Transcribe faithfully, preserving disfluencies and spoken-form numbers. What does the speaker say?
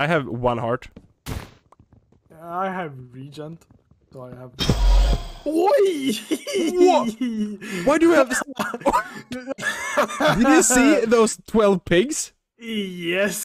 I have one heart. I have regent, so I have. Oi! What? Why do you have? Did you see those twelve pigs? Yes.